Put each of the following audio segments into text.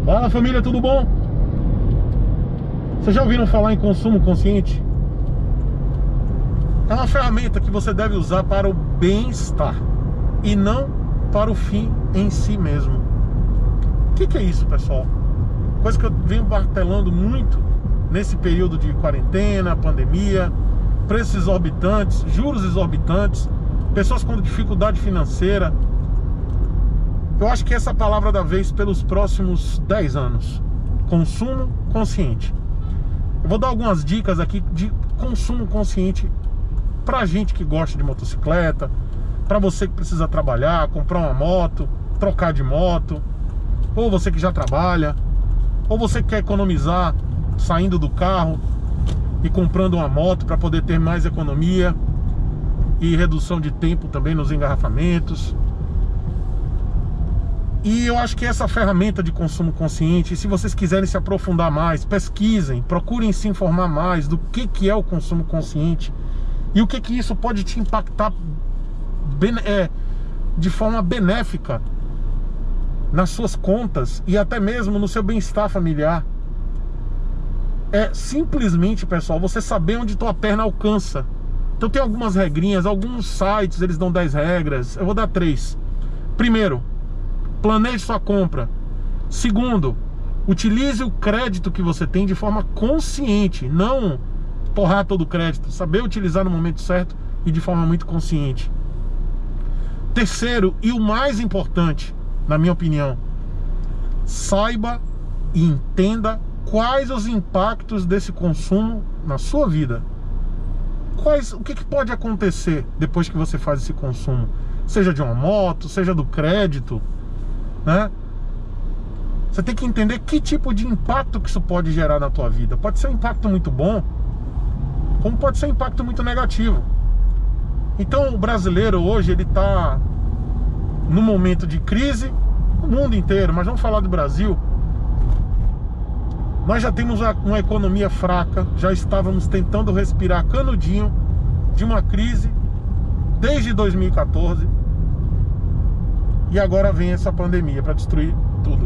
Fala família, tudo bom? Vocês já ouviram falar em consumo consciente? É uma ferramenta que você deve usar para o bem-estar e não para o fim em si mesmo. O que é isso, pessoal? Coisa que eu venho martelando muito nesse período de quarentena, pandemia, preços exorbitantes, juros exorbitantes, pessoas com dificuldade financeira. Eu acho que essa é a palavra da vez pelos próximos 10 anos. Consumo consciente. Eu vou dar algumas dicas aqui de consumo consciente pra gente que gosta de motocicleta, pra você que precisa trabalhar, comprar uma moto, trocar de moto, ou você que já trabalha, ou você que quer economizar saindo do carro e comprando uma moto para poder ter mais economia e redução de tempo também nos engarrafamentos. E eu acho que essa ferramenta de consumo consciente, se vocês quiserem se aprofundar mais, pesquisem, procurem se informar mais do que é o consumo consciente e o que isso pode te impactar de forma benéfica nas suas contas e até mesmo no seu bem-estar familiar. É simplesmente, pessoal, você saber onde tua perna alcança. Então tem algumas regrinhas, alguns sites eles dão 10 regras, eu vou dar 3. Primeiro, planeje sua compra. Segundo, utilize o crédito que você tem de forma consciente, não torrar todo o crédito, saber utilizar no momento certo e de forma muito consciente. Terceiro, e o mais importante, na minha opinião, saiba e entenda quais os impactos desse consumo na sua vida. O que pode acontecer depois que você faz esse consumo? Seja de uma moto, seja do crédito, né? Você tem que entender que tipo de impacto que isso pode gerar na tua vida. Pode ser um impacto muito bom, como pode ser um impacto muito negativo. Então o brasileiro hoje, ele está num momento de crise, no mundo inteiro, mas vamos falar do Brasil. Nós já temos uma economia fraca, já estávamos tentando respirar canudinho de uma crise desde 2014. E agora vem essa pandemia para destruir tudo.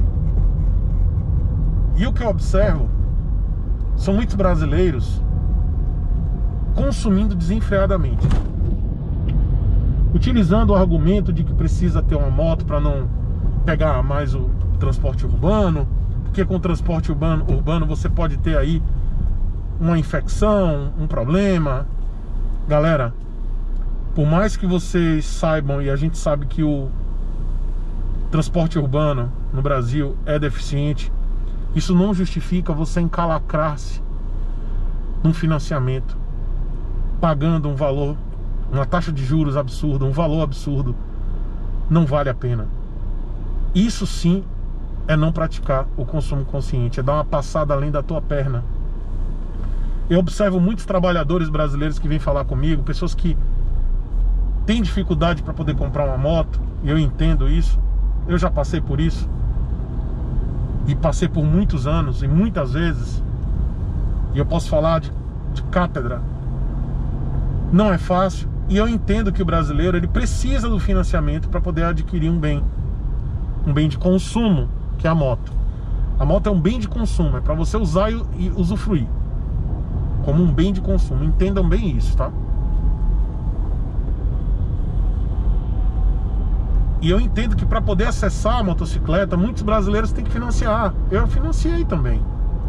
E o que eu observo são muitos brasileiros consumindo desenfreadamente, utilizando o argumento de que precisa ter uma moto para não pegar mais o transporte urbano, porque com o transporte urbano você pode ter aí uma infecção, um problema. Galera, por mais que vocês saibam, e a gente sabe que o transporte urbano no Brasil é deficiente, isso não justifica você encalacrar-se num financiamento, pagando um valor, uma taxa de juros absurda, um valor absurdo. Não vale a pena. Isso sim é não praticar o consumo consciente, é dar uma passada além da tua perna. Eu observo muitos trabalhadores brasileiros que vêm falar comigo, pessoas que têm dificuldade para poder comprar uma moto, e eu entendo isso. Eu já passei por isso, e passei por muitos anos e muitas vezes, e eu posso falar de cátedra. Não é fácil, e eu entendo que o brasileiro, ele precisa do financiamento para poder adquirir um bem de consumo, que é a moto. A moto é um bem de consumo, é para você usar e usufruir como um bem de consumo. Entendam bem isso, tá? E eu entendo que para poder acessar a motocicleta, muitos brasileiros têm que financiar. Eu financiei também.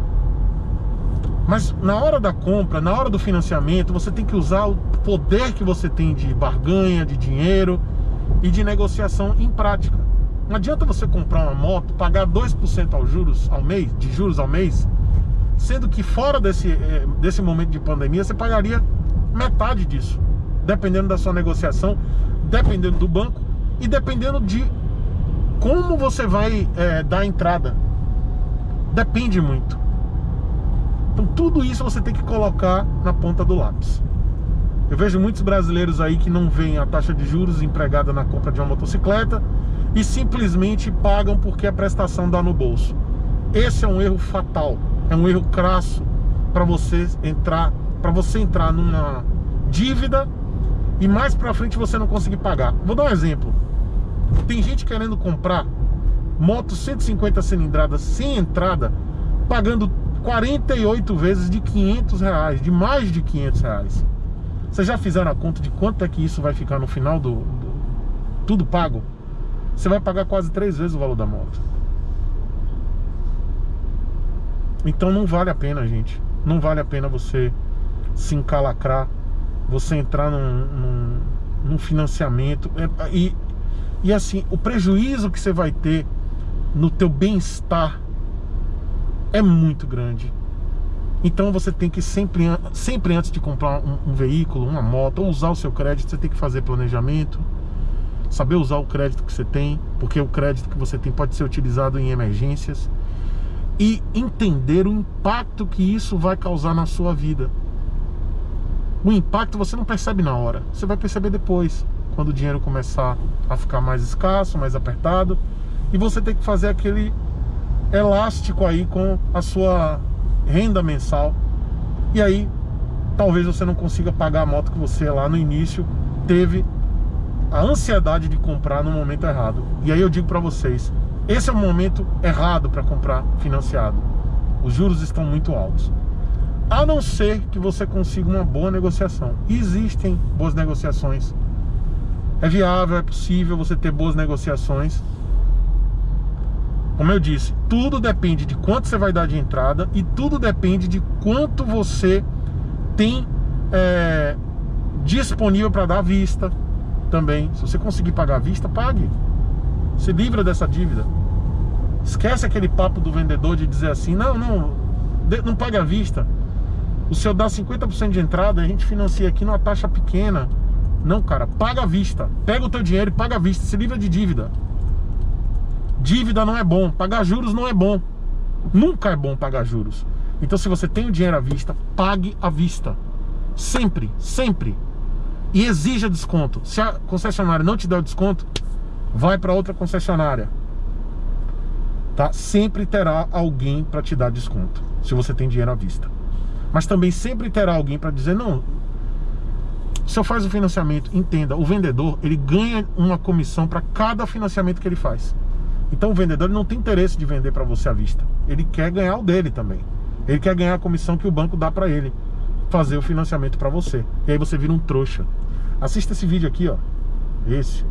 Mas na hora da compra, na hora do financiamento, você tem que usar o poder que você tem de barganha, de dinheiro e de negociação em prática. Não adianta você comprar uma moto, pagar 2% de juros ao mês, sendo que fora desse momento de pandemia, você pagaria metade disso, dependendo da sua negociação, dependendo do banco e dependendo de como você vai dar a entrada. Depende muito. Então tudo isso você tem que colocar na ponta do lápis. Eu vejo muitos brasileiros aí que não veem a taxa de juros empregada na compra de uma motocicleta e simplesmente pagam porque a prestação dá no bolso. Esse é um erro fatal, é um erro crasso para você entrar numa dívida e mais pra frente você não conseguir pagar. Vou dar um exemplo. Tem gente querendo comprar moto 150 cilindradas sem entrada, pagando 48 vezes de R$500, de mais de R$500. Vocês já fizeram a conta de quanto é que isso vai ficar no final do tudo pago? Você vai pagar quase 3 vezes o valor da moto. Então não vale a pena, gente. Não vale a pena você se encalacrar, você entrar num financiamento. E assim, o prejuízo que você vai ter no teu bem-estar é muito grande. Então você tem que sempre antes de comprar um veículo, uma moto, ou usar o seu crédito, você tem que fazer planejamento, saber usar o crédito que você tem, porque o crédito que você tem pode ser utilizado em emergências, e entender o impacto que isso vai causar na sua vida. O impacto você não percebe na hora, você vai perceber depois, quando o dinheiro começar a ficar mais escasso, mais apertado, e você tem que fazer aquele elástico aí com a sua renda mensal, e aí talvez você não consiga pagar a moto que você lá no início teve a ansiedade de comprar no momento errado. E aí eu digo para vocês, esse é o momento errado para comprar financiado. Os juros estão muito altos, a não ser que você consiga uma boa negociação. E existem boas negociações, é viável, é possível você ter boas negociações. Como eu disse, tudo depende de quanto você vai dar de entrada, e tudo depende de quanto você tem disponível para dar à vista também. Se você conseguir pagar à vista, pague. Se livra dessa dívida. Esquece aquele papo do vendedor de dizer assim, não pague à vista. O senhor dá 50% de entrada, a gente financia aqui numa taxa pequena. Não, cara, paga à vista. Pega o teu dinheiro e paga à vista. Se livra de dívida. Dívida não é bom, pagar juros não é bom. Nunca é bom pagar juros. Então se você tem o dinheiro à vista, pague à vista. Sempre, sempre. E exija desconto. Se a concessionária não te der o desconto, vai para outra concessionária, tá? Sempre terá alguém para te dar desconto, se você tem dinheiro à vista. Mas também sempre terá alguém para dizer, não, o senhor faz o financiamento, entenda, o vendedor, ele ganha uma comissão para cada financiamento que ele faz. Então o vendedor ele não tem interesse de vender para você à vista. Ele quer ganhar o dele também. Ele quer ganhar a comissão que o banco dá para ele fazer o financiamento para você. E aí você vira um trouxa. Assista esse vídeo aqui, ó. Esse.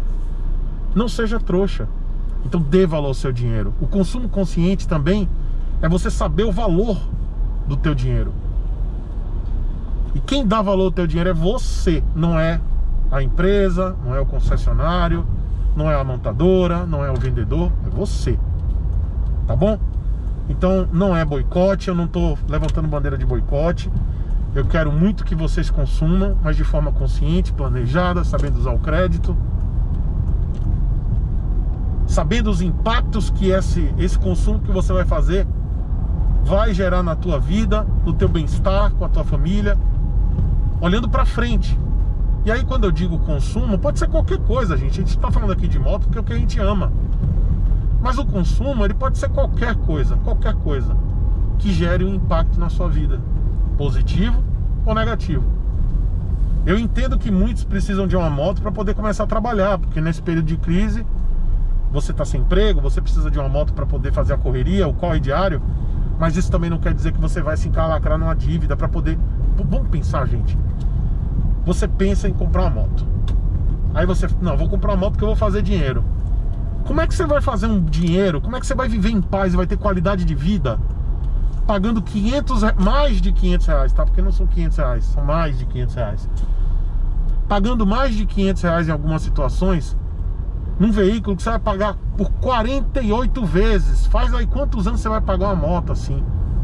Não seja trouxa. Então dê valor ao seu dinheiro. O consumo consciente também é você saber o valor do teu dinheiro. E quem dá valor ao teu dinheiro é você. Não é a empresa, não é o concessionário, não é a montadora, não é o vendedor, é você. Tá bom? Então não é boicote, eu não tô levantando bandeira de boicote. Eu quero muito que vocês consumam, mas de forma consciente, planejada, sabendo usar o crédito, sabendo os impactos que esse consumo que você vai fazer vai gerar na tua vida, no teu bem-estar, com a tua família, olhando pra frente. E aí quando eu digo consumo, pode ser qualquer coisa, gente. A gente tá falando aqui de moto porque é o que a gente ama. Mas o consumo, ele pode ser qualquer coisa que gere um impacto na sua vida, positivo ou negativo. Eu entendo que muitos precisam de uma moto para poder começar a trabalhar, porque nesse período de crise você está sem emprego, você precisa de uma moto para poder fazer a correria, o corre diário. Mas isso também não quer dizer que você vai se encalacrar numa dívida para poder... Vamos pensar, gente. Você pensa em comprar uma moto, aí você... Não, vou comprar uma moto porque eu vou fazer dinheiro. Como é que você vai fazer um dinheiro? Como é que você vai viver em paz e vai ter qualidade de vida pagando mais de 500 reais, tá? Porque não são 500 reais, são mais de 500 reais. Pagando mais de 500 reais em algumas situações, num veículo que você vai pagar por 48 vezes. Faz aí quantos anos você vai pagar uma moto assim?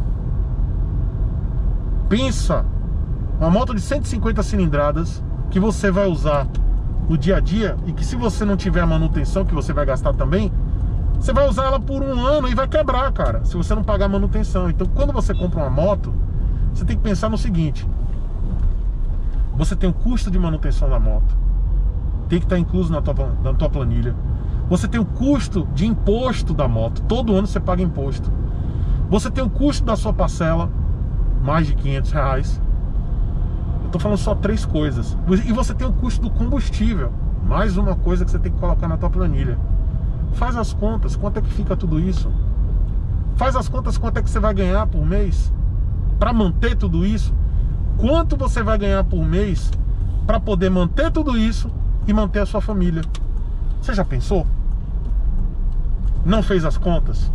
Pensa, uma moto de 150 cilindradas que você vai usar no dia a dia, e que se você não tiver a manutenção, que você vai gastar também, você vai usar ela por um ano e vai quebrar, cara, se você não pagar a manutenção. Então quando você compra uma moto, você tem que pensar no seguinte: você tem o custo de manutenção da moto, tem que estar incluso na tua planilha. Você tem o custo de imposto da moto, todo ano você paga imposto. Você tem o custo da sua parcela, mais de 500 reais. Eu tô falando só 3 coisas. E você tem o custo do combustível, mais uma coisa que você tem que colocar na tua planilha. Faz as contas, quanto é que fica tudo isso? Faz as contas, quanto é que você vai ganhar por mês para manter tudo isso? Quanto você vai ganhar por mês para poder manter tudo isso e manter a sua família? Você já pensou? Não fez as contas?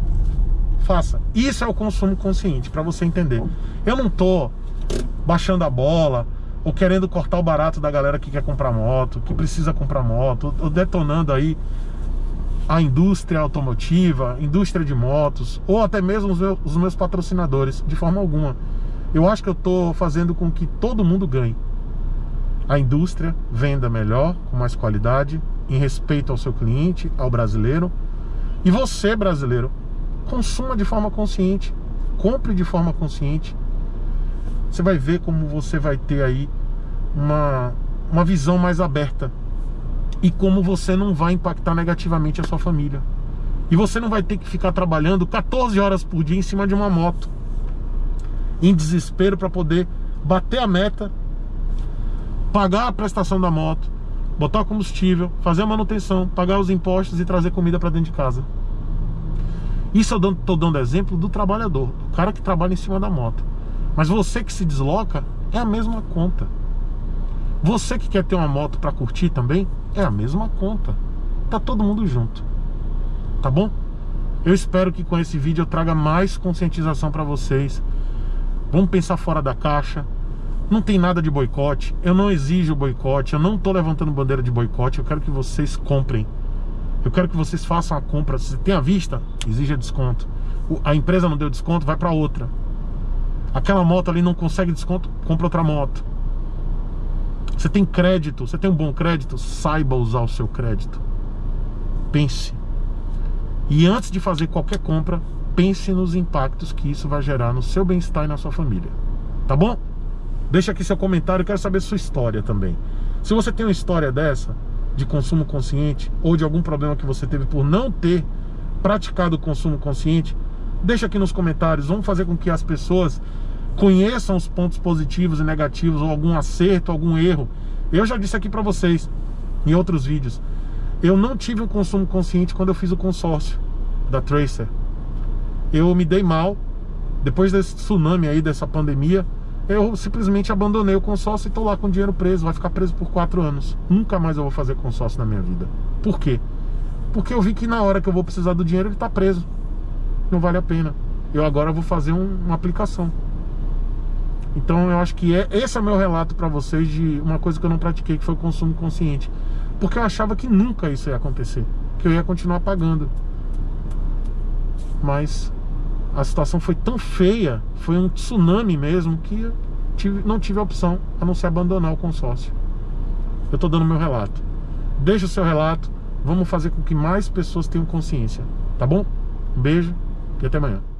Faça. Isso é o consumo consciente, para você entender. Eu não tô baixando a bola ou querendo cortar o barato da galera que quer comprar moto, que precisa comprar moto, ou detonando aí a indústria automotiva, indústria de motos, ou até mesmo os meus patrocinadores, de forma alguma. Eu acho que eu tô fazendo com que todo mundo ganhe. A indústria venda melhor, com mais qualidade, em respeito ao seu cliente, ao brasileiro. E você, brasileiro, consuma de forma consciente, compre de forma consciente. Você vai ver como você vai ter aí uma visão mais aberta e como você não vai impactar negativamente a sua família. E você não vai ter que ficar trabalhando 14 horas por dia em cima de uma moto, em desespero para poder bater a meta, pagar a prestação da moto, botar o combustível, fazer a manutenção, pagar os impostos e trazer comida para dentro de casa. Isso eu tô dando exemplo do trabalhador, do cara que trabalha em cima da moto. Mas você que se desloca, é a mesma conta. Você que quer ter uma moto para curtir também, é a mesma conta. Tá todo mundo junto. Tá bom? Eu espero que com esse vídeo eu traga mais conscientização para vocês. Vamos pensar fora da caixa. Não tem nada de boicote. Eu não exijo boicote. Eu não tô levantando bandeira de boicote. Eu quero que vocês comprem. Eu quero que vocês façam a compra. Se tem à vista, exija desconto. A empresa não deu desconto, vai para outra. Aquela moto ali não consegue desconto, compra outra moto. Você tem crédito, você tem um bom crédito, saiba usar o seu crédito. Pense. E antes de fazer qualquer compra, pense nos impactos que isso vai gerar no seu bem-estar e na sua família. Tá bom? Deixa aqui seu comentário, eu quero saber sua história também. Se você tem uma história dessa, de consumo consciente, ou de algum problema que você teve por não ter praticado o consumo consciente, deixa aqui nos comentários. Vamos fazer com que as pessoas conheçam os pontos positivos e negativos, ou algum acerto, algum erro. Eu já disse aqui pra vocês em outros vídeos, eu não tive um consumo consciente quando eu fiz o consórcio da Tracer. Eu me dei mal. Depois desse tsunami aí, dessa pandemia, eu simplesmente abandonei o consórcio e tô lá com o dinheiro preso. Vai ficar preso por 4 anos. Nunca mais eu vou fazer consórcio na minha vida. Por quê? Porque eu vi que na hora que eu vou precisar do dinheiro, ele tá preso. Não vale a pena. Eu agora vou fazer uma aplicação. Então eu acho que esse é o meu relato para vocês de uma coisa que eu não pratiquei, que foi o consumo consciente. Porque eu achava que nunca isso ia acontecer, que eu ia continuar pagando. Mas a situação foi tão feia, foi um tsunami mesmo, que eu não tive a opção a não ser abandonar o consórcio. Eu tô dando meu relato. Deixa o seu relato, vamos fazer com que mais pessoas tenham consciência. Tá bom? Um beijo e até amanhã.